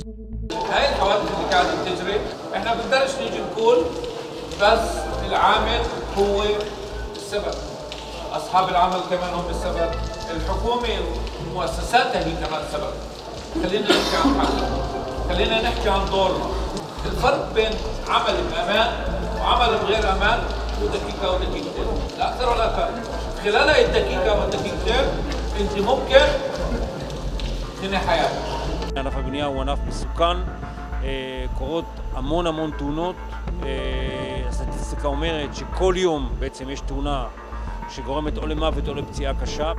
هاي الحوادث اللي قاعدة تجري احنا بنقدرش نيجي نقول بس العامل هو السبب، اصحاب العمل كمان هم السبب، الحكومة ومؤسساتها هي كمان السبب. خلينا نحكي عن حالنا، خلينا نحكي عن دورنا. الفرق بين عمل بأمان وعمل بغير أمان هو دقيقة ودقيقتين، لا أكثر ولا أقل. خلال هاي الدقيقة والدقيقتين أنت ممكن تنهي حياتك. ענף הבנייה הוא ענף מסוכן, קורות המון תאונות. הסטטיסטיקה אומרת שכל יום בעצם יש תאונה שגורמת או למוות או לפציעה קשה.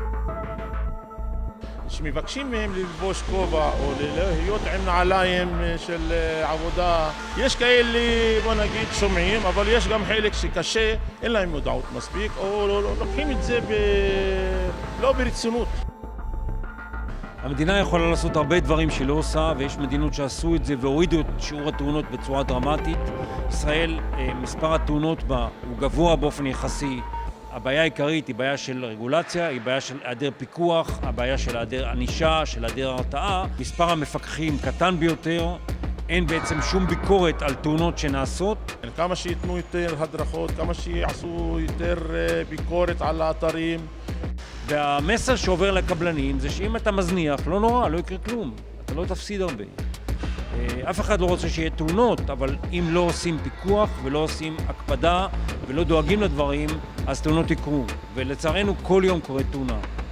שמבקשים מהם ללבוש כובע או להיות עם נעליים של עבודה. יש כאלה, בוא נגיד, שומעים, אבל יש גם חלק שקשה, אין להם מודעות מספיק, או לוקחים את זה לא ברצינות. המדינה יכולה לעשות הרבה דברים שהיא לא עושה, ויש מדינות שעשו את זה והורידו את שיעור התאונות בצורה דרמטית. ישראל, מספר התאונות בה הוא גבוה באופן יחסי. הבעיה העיקרית היא בעיה של רגולציה, היא בעיה של היעדר פיקוח, הבעיה של היעדר ענישה, של היעדר הרתעה. מספר המפקחים קטן ביותר, אין בעצם שום ביקורת על תאונות שנעשות. כמה שיתנו יותר הדרכות, כמה שיעשו יותר ביקורת על האתרים. והמסר שעובר לקבלנים זה שאם אתה מזניח, לא נורא, לא יקרה כלום. אתה לא תפסיד הרבה. אף אחד לא רוצה שיהיה תאונות, אבל אם לא עושים פיקוח ולא עושים הקפדה ולא דואגים לדברים, אז תאונות יקרו. ולצערנו כל יום קורה תאונה.